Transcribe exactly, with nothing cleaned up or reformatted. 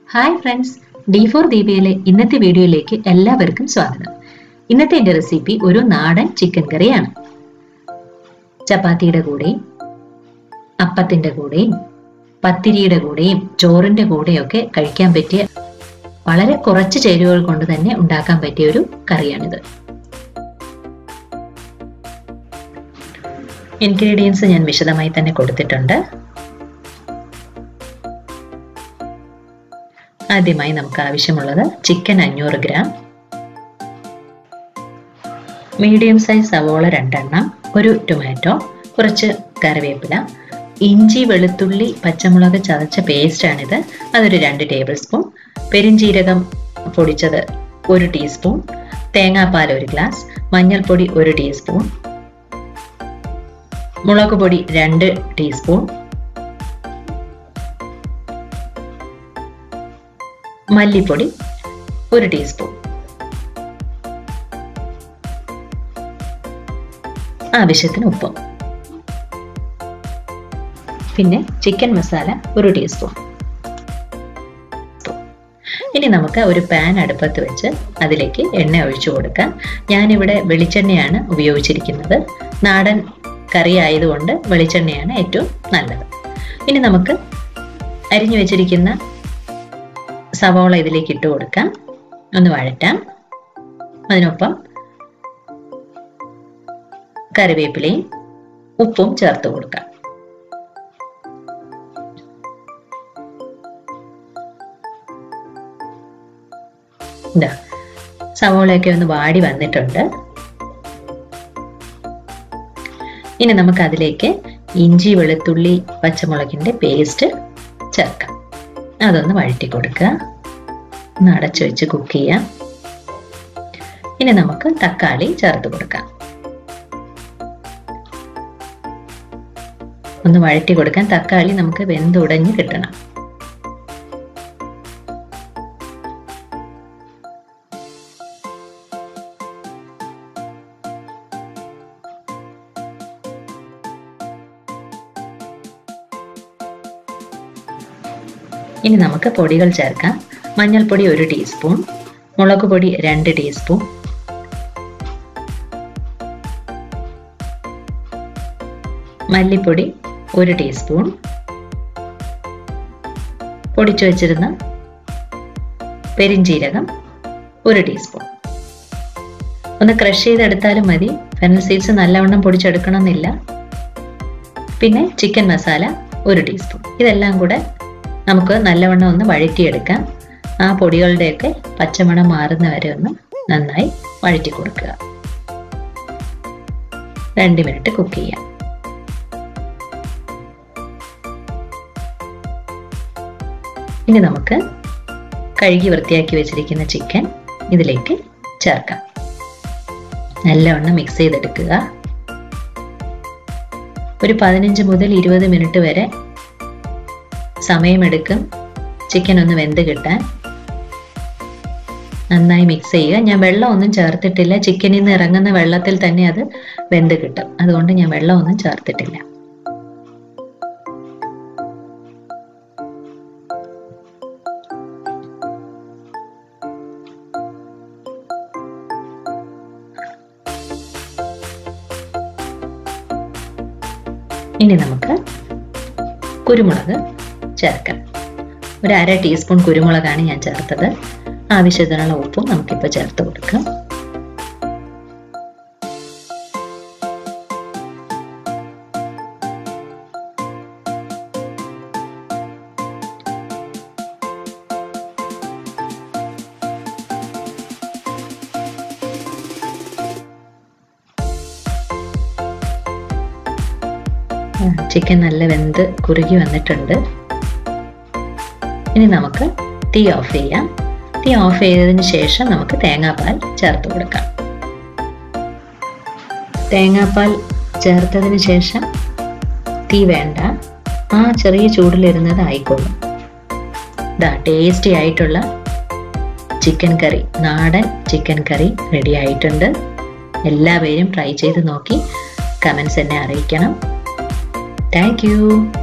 Hi friends, D for ദീപയിലെ ഇന്നത്തെ വീഡിയോയിലേക്ക് എല്ലാവർക്കും സ്വാഗതം. ഇന്നത്തെ എൻ്റെ റെസിപ്പി ഒരു നാടൻ ചിക്കൻ കറിയാണ്. ചപ്പാത്തിയുടെ കൂടെയും അപ്പത്തിൻ്റെ കൂടെയും പത്തിരിയുടെ കൂടെയും ചോറിൻ്റെ കൂടെയൊക്കെ കഴിക്കാൻ പറ്റിയ വളരെ കുറച്ച് ചേരുവകൾ കൊണ്ട് തന്നെ ഉണ്ടാക്കാൻ പറ്റിയ ഒരു കറിയാണിത്. ഇൻഗ്രീഡിയൻസ് ഞാൻ വിശദമായി തന്നെ കൊടുത്തിട്ടുണ്ട്. ആദ്യമായി നമുക്ക് ആവശ്യമുള്ളത് ചിക്കൻ അഞ്ഞൂറ് ഗ്രാം, മീഡിയം സൈസ് സവോള രണ്ടെണ്ണം, ഒരു ടൊമാറ്റോ, കുറച്ച് കറിവേപ്പില, ഇഞ്ചി വെളുത്തുള്ളി പച്ചമുളക് ചതച്ച പേസ്റ്റാണിത്, അതൊരു രണ്ട് ടേബിൾ സ്പൂൺ, പെരിഞ്ജീരകം പൊടിച്ചത് ഒരു ടീസ്പൂൺ, തേങ്ങാപ്പാൽ ഒരു ഗ്ലാസ്, മഞ്ഞൾപ്പൊടി ഒരു ടീസ്പൂൺ, മുളക് പൊടി രണ്ട് ടീസ്പൂൺ, മല്ലിപ്പൊടി ഒരു ടീസ്പൂൺ, ആവശ്യത്തിന് ഉപ്പും, പിന്നെ ചിക്കൻ മസാല ഒരു ടീസ്പൂൺ. ഇനി നമുക്ക് ഒരു പാൻ അടുപ്പത്ത് വെച്ച് അതിലേക്ക് എണ്ണ ഒഴിച്ചു കൊടുക്കാം. ഞാനിവിടെ വെളിച്ചെണ്ണയാണ് ഉപയോഗിച്ചിരിക്കുന്നത്. നാടൻ കറി ആയതുകൊണ്ട് വെളിച്ചെണ്ണയാണ് ഏറ്റവും നല്ലത്. ഇനി നമുക്ക് അരിഞ്ഞു വെച്ചിരിക്കുന്ന സവോള ഇതിലേക്ക് ഇട്ട് കൊടുക്കാം, ഒന്ന് വഴറ്റാം. അതിനൊപ്പം കറിവേപ്പിലയും ഉപ്പും ചേർത്ത് കൊടുക്കാം. ഇതാ സവോളയൊക്കെ ഒന്ന് വാടി വന്നിട്ടുണ്ട്. ഇനി നമുക്ക് അതിലേക്ക് ഇഞ്ചി വെളുത്തുള്ളി പച്ചമുളകിന്റെ പേസ്റ്റ് ചേർക്കാം. അതൊന്ന് വഴറ്റി കൊടുക്കുക. ഒന്ന് അടച്ചു വെച്ച് കുക്ക് ചെയ്യാം. ഇനി നമുക്ക് തക്കാളി ചേർത്ത് കൊടുക്കാം. ഒന്ന് വഴറ്റി കൊടുക്കാൻ. തക്കാളി നമുക്ക് വെന്തുടഞ്ഞ് കിട്ടണം. ഇനി നമുക്ക് പൊടികൾ ചേർക്കാം. മഞ്ഞൾപ്പൊടി ഒരു ടീസ്പൂൺ, മുളക് പൊടി രണ്ട് ടീസ്പൂൺ, മല്ലിപ്പൊടി ഒരു ടീസ്പൂൺ, പൊടിച്ചു വച്ചിരുന്ന പെരിഞ്ജീരകം ഒരു ടീസ്പൂൺ. ഒന്ന് ക്രഷ് ചെയ്തെടുത്താലും മതി, ഫെനൽ സീഡ്സ് നല്ലവണ്ണം പൊടിച്ചെടുക്കണമെന്നില്ല. പിന്നെ ചിക്കൻ മസാല ഒരു ടീസ്പൂൺ. ഇതെല്ലാം കൂടെ നമുക്ക് നല്ലവണ്ണം ഒന്ന് വഴറ്റിയെടുക്കാം. ആ പൊടികളുടെയൊക്കെ പച്ചമണം മാറുന്ന വരെ ഒന്ന് നന്നായി വഴറ്റി കൊടുക്കുക. രണ്ട് മിനിറ്റ് കുക്ക് ചെയ്യാം. ഇനി നമുക്ക് കഴുകി വൃത്തിയാക്കി വെച്ചിരിക്കുന്ന ചിക്കൻ ഇതിലേക്ക് ചേർക്കാം. നല്ലവണ്ണം മിക്സ് ചെയ്തെടുക്കുക. ഒരു പതിനഞ്ച് മുതൽ ഇരുപത് മിനിറ്റ് വരെ സമയമെടുക്കും ചിക്കൻ ഒന്ന് വെന്ത് കിട്ടാൻ. നന്നായി മിക്സ് ചെയ്യുക. ഞാൻ വെള്ളം ഒന്നും ചേർത്തിട്ടില്ല. ചിക്കനിൽ നിന്ന് ഇറങ്ങുന്ന വെള്ളത്തിൽ തന്നെ അത് വെന്ത് കിട്ടും. അതുകൊണ്ട് ഞാൻ വെള്ളം ഒന്നും ചേർത്തിട്ടില്ല. ഇനി നമുക്ക് കുരുമുളക് ചേർക്കാം. ഒരു അര ടീസ്പൂൺ കുരുമുളകാണ് ഞാൻ ചേർത്തത്. ആവശ്യത്തിനുള്ള ഉപ്പും നമുക്കിപ്പോൾ ചേർത്ത് കൊടുക്കാം. ചിക്കൻ നല്ല വെന്ത് കുറുകി വന്നിട്ടുണ്ട്. ഇനി നമുക്ക് തീ ഓഫ് ചെയ്യാം. തീ ഓഫ് ചെയ്തതിന് ശേഷം നമുക്ക് തേങ്ങാപ്പാൽ ചേർത്ത് കൊടുക്കാം. തേങ്ങാപ്പാൽ ചേർത്തതിന് ശേഷം തീ വേണ്ട, ആ ചെറിയ ചൂടിലിരുന്നത് ആയിക്കോളും. ഇതാ ടേസ്റ്റി ആയിട്ടുള്ള ചിക്കൻ കറി, നാടൻ ചിക്കൻ കറി റെഡി ആയിട്ടുണ്ട്. എല്ലാവരും ട്രൈ ചെയ്ത് നോക്കി കമൻസ് എന്നെ അറിയിക്കണം. Thank U.